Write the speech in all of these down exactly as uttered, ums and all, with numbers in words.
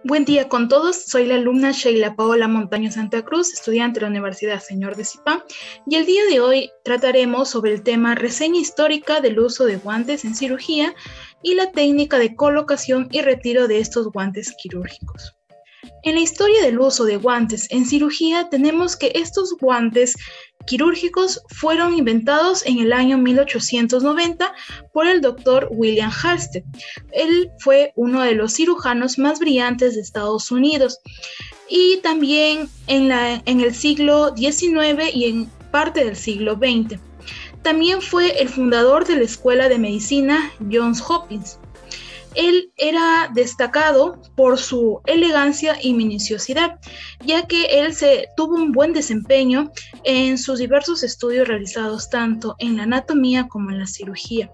Buen día con todos, soy la alumna Sheila Paola Montaño Santa Cruz, estudiante de la Universidad Señor de Zipán, y el día de hoy trataremos sobre el tema reseña histórica del uso de guantes en cirugía y la técnica de colocación y retiro de estos guantes quirúrgicos. En la historia del uso de guantes en cirugía tenemos que estos guantes quirúrgicos fueron inventados en el año mil ochocientos noventa por el doctor William Halsted. Él fue uno de los cirujanos más brillantes de Estados Unidos y también en, la, en el siglo diecinueve y en parte del siglo veinte. También fue el fundador de la Escuela de Medicina Johns Hopkins. Él era destacado por su elegancia y minuciosidad, ya que él se, tuvo un buen desempeño en sus diversos estudios realizados tanto en la anatomía como en la cirugía.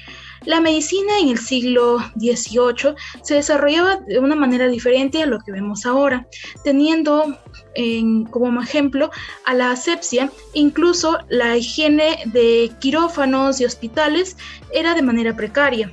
La medicina en el siglo dieciocho se desarrollaba de una manera diferente a lo que vemos ahora, teniendo en, como ejemplo a la asepsia. Incluso la higiene de quirófanos y hospitales era de manera precaria.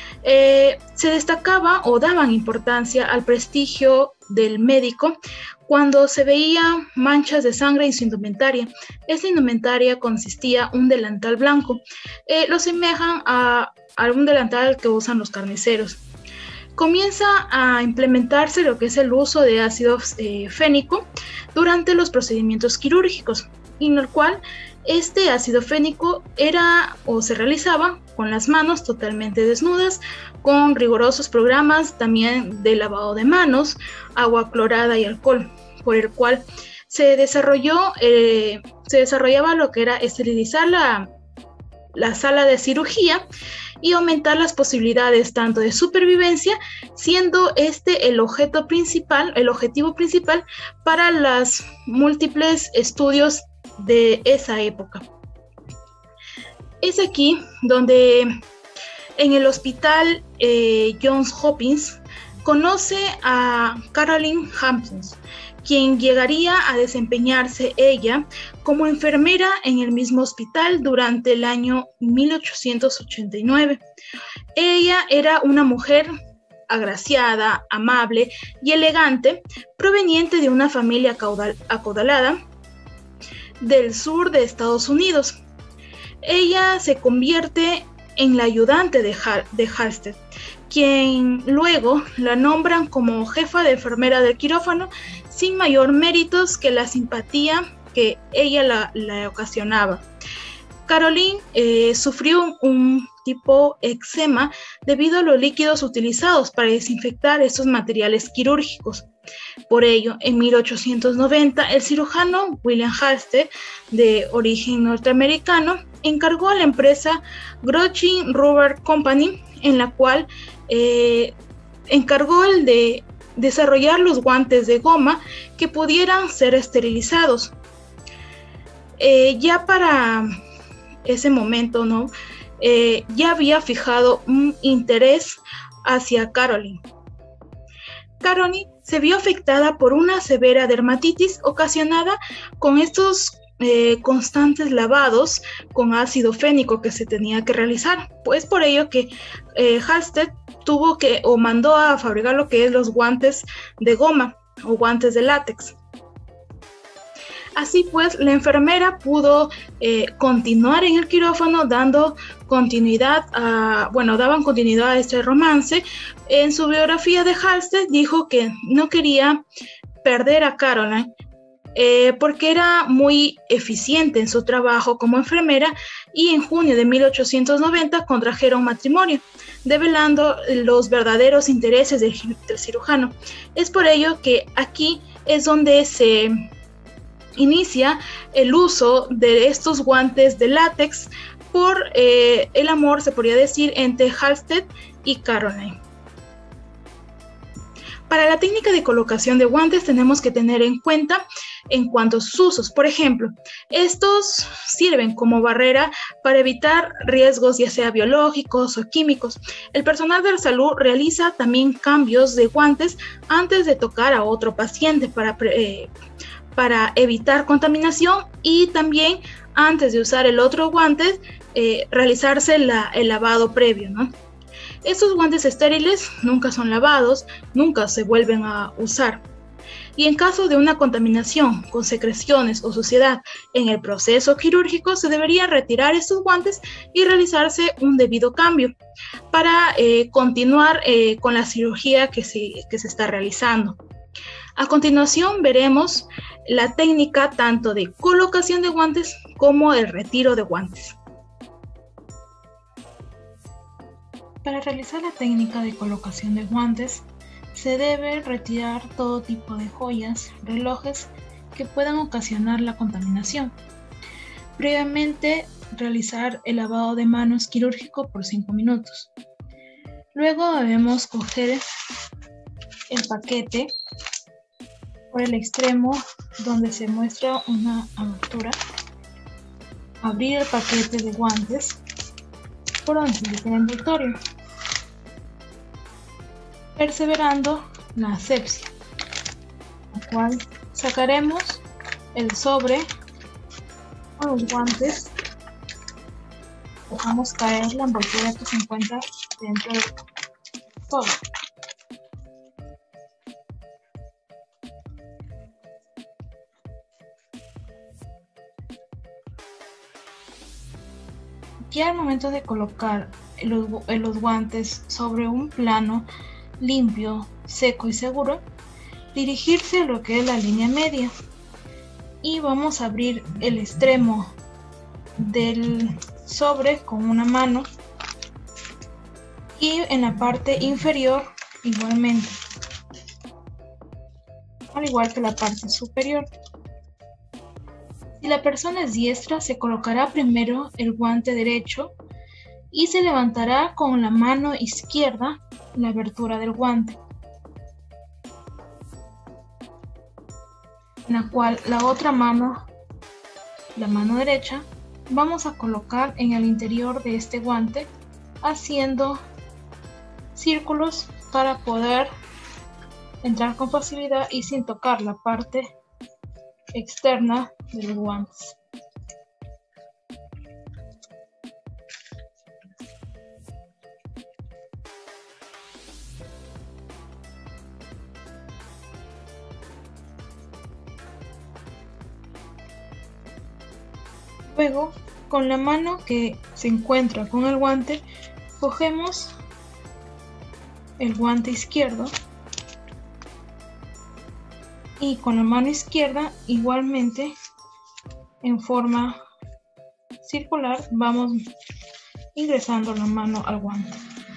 Eh, se destacaba o daban importancia al prestigio del médico cuando se veían manchas de sangre en su indumentaria. Esta indumentaria consistía en un delantal blanco. Eh, lo semejan a, a un delantal que usan los carniceros. Comienza a implementarse lo que es el uso de ácido eh, fénico durante los procedimientos quirúrgicos, en el cual este ácido fénico era o se realizaba con las manos totalmente desnudas, con rigurosos programas también de lavado de manos, agua clorada y alcohol, por el cual se desarrolló, eh, se desarrollaba lo que era esterilizar la, la sala de cirugía y aumentar las posibilidades tanto de supervivencia, siendo este el objeto principal, el objetivo principal para los múltiples estudios de esa época. Es aquí donde en el hospital eh, Johns Hopkins conoce a Caroline Hampkins, quien llegaría a desempeñarse ella como enfermera en el mismo hospital durante el año mil ochocientos ochenta y nueve. Ella era una mujer agraciada, amable y elegante, proveniente de una familia acaudal, acaudalada del sur de Estados Unidos. Ella se convierte en la ayudante de, Hal de Halsted, quien luego la nombran como jefa de enfermera del quirófano sin mayor méritos que la simpatía que ella la, la ocasionaba. Caroline eh, sufrió un tipo eczema debido a los líquidos utilizados para desinfectar estos materiales quirúrgicos. Por ello, en mil ochocientos noventa, el cirujano William Halsted, de origen norteamericano, encargó a la empresa Grochin Rubber Company, en la cual eh, encargó el de desarrollar los guantes de goma que pudieran ser esterilizados. Eh, ya para ese momento, ¿no? Eh, ya había fijado un interés hacia Caroline. Caroline se vio afectada por una severa dermatitis ocasionada con estos eh, constantes lavados con ácido fénico que se tenía que realizar. Pues por ello que eh, Halsted tuvo que o mandó a fabricar lo que es los guantes de goma o guantes de látex. Así pues, la enfermera pudo eh, continuar en el quirófano dando continuidad a, bueno, daban continuidad a este romance. En su biografía de Halsted dijo que no quería perder a Caroline eh, porque era muy eficiente en su trabajo como enfermera, y en junio de mil ochocientos noventa contrajeron matrimonio, develando los verdaderos intereses del, del cirujano. Es por ello que aquí es donde se inicia el uso de estos guantes de látex por eh, el amor, se podría decir, entre Halsted y Caroline. Para la técnica de colocación de guantes tenemos que tener en cuenta en cuanto a sus usos. Por ejemplo, estos sirven como barrera para evitar riesgos ya sea biológicos o químicos. El personal de la salud realiza también cambios de guantes antes de tocar a otro paciente para eh, para evitar contaminación, y también antes de usar el otro guante eh, realizarse la, el lavado previo, ¿no? Estos guantes estériles nunca son lavados, nunca se vuelven a usar. Y en caso de una contaminación con secreciones o suciedad en el proceso quirúrgico, se debería retirar estos guantes y realizarse un debido cambio para eh, continuar eh, con la cirugía que se, que se está realizando. A continuación veremos la técnica tanto de colocación de guantes como el retiro de guantes. Para realizar la técnica de colocación de guantes, se debe retirar todo tipo de joyas, relojes que puedan ocasionar la contaminación. Previamente, realizar el lavado de manos quirúrgico por cinco minutos. Luego debemos coger el paquete por el extremo donde se muestra una abertura, abrir el paquete de guantes por donde se indica el envoltorio, perseverando la asepsia, la cual sacaremos el sobre con los guantes, dejamos caer la envoltura que se encuentra dentro del sobre. Y al momento de colocar los, los guantes sobre un plano limpio, seco y seguro, dirigirse a lo que es la línea media y vamos a abrir el extremo del sobre con una mano y en la parte inferior igualmente, al igual que la parte superior. Si la persona es diestra, se colocará primero el guante derecho y se levantará con la mano izquierda la abertura del guante, en la cual la otra mano, la mano derecha, vamos a colocar en el interior de este guante haciendo círculos para poder entrar con facilidad y sin tocar la parte externa de los guantes. Luego, con la mano que se encuentra con el guante, cogemos el guante izquierdo y con la mano izquierda igualmente en forma circular vamos ingresando la mano al guante.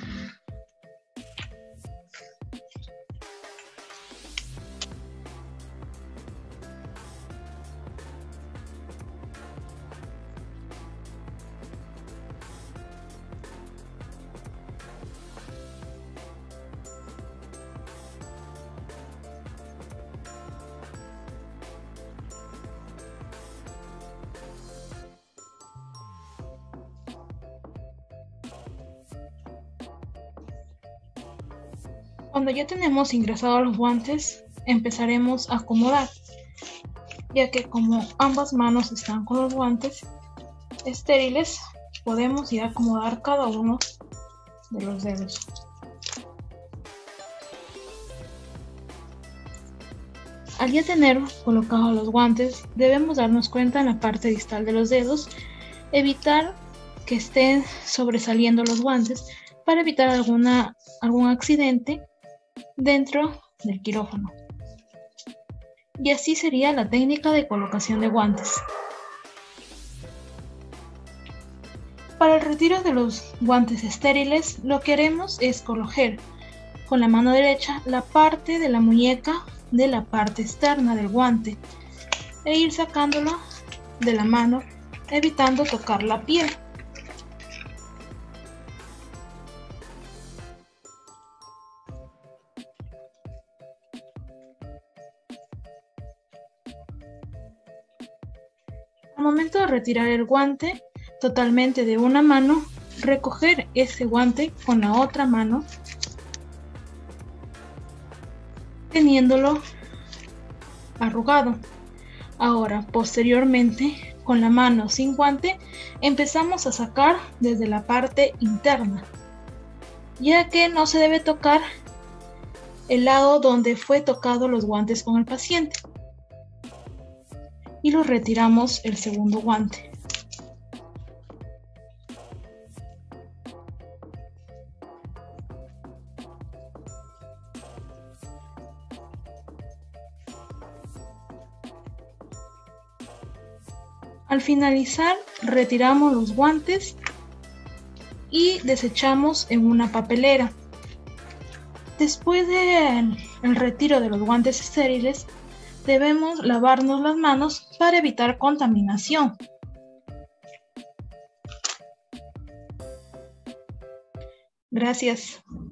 Cuando ya tenemos ingresados los guantes, empezaremos a acomodar, ya que como ambas manos están con los guantes estériles, podemos ir a acomodar cada uno de los dedos. Al ya tener colocados los guantes, debemos darnos cuenta en la parte distal de los dedos, evitar que estén sobresaliendo los guantes para evitar alguna, algún accidente dentro del quirófano. Y así sería la técnica de colocación de guantes. Para el retiro de los guantes estériles, lo que haremos es coger con la mano derecha la parte de la muñeca de la parte externa del guante e ir sacándolo de la mano, evitando tocar la piel. Al momento de retirar el guante totalmente de una mano, recoger ese guante con la otra mano, teniéndolo arrugado. Ahora, posteriormente, con la mano sin guante, empezamos a sacar desde la parte interna. ya que no se debe tocar el lado donde fue tocado los guantes con el paciente. Y los retiramos el segundo guante. Al finalizar, retiramos los guantes y desechamos en una papelera. Después del retiro de los guantes estériles, debemos lavarnos las manos para evitar contaminación. Gracias.